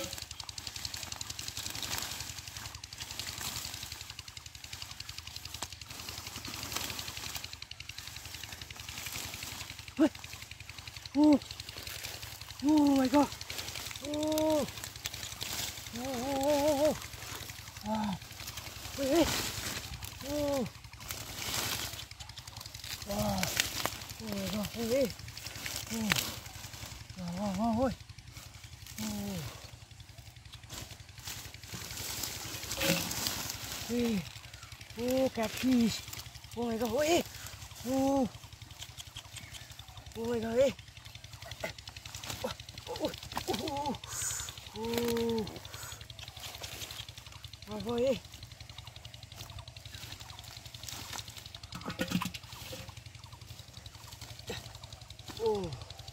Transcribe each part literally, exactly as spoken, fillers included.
Oh, oh my god. Oh, oh, oh, oh. Wait, wait. Oh, wow. Oh my god, wait, wait. Oh, wow, wow, wow, wait. Oh, wait. Oh, catfish. Oh my god, wait. Oh, oh my god, wait. Oh, oh, oh, oh, boy. Oh,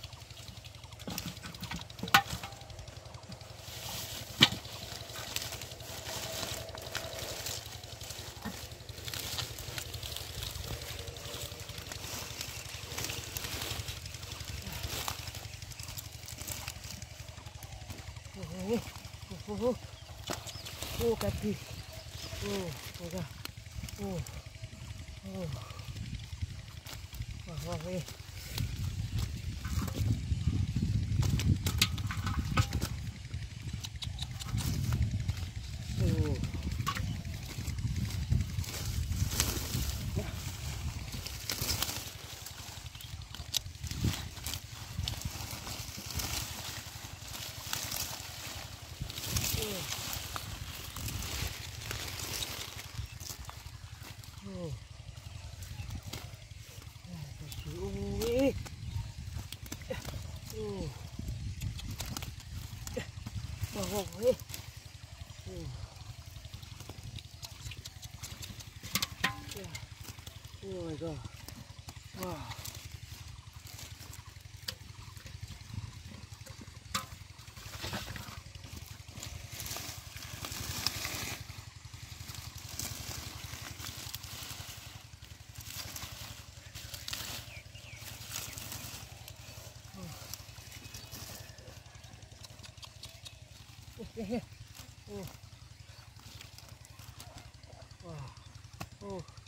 oh, oh, oh, oh, catfish. Oh, my god. Oh, oh, wow, wow, wait. Oh. Oh. Oh, eh. Oh. Oh, eh. Oh. Yeah. Oh my god. Wow. Oh. Wow. Oh.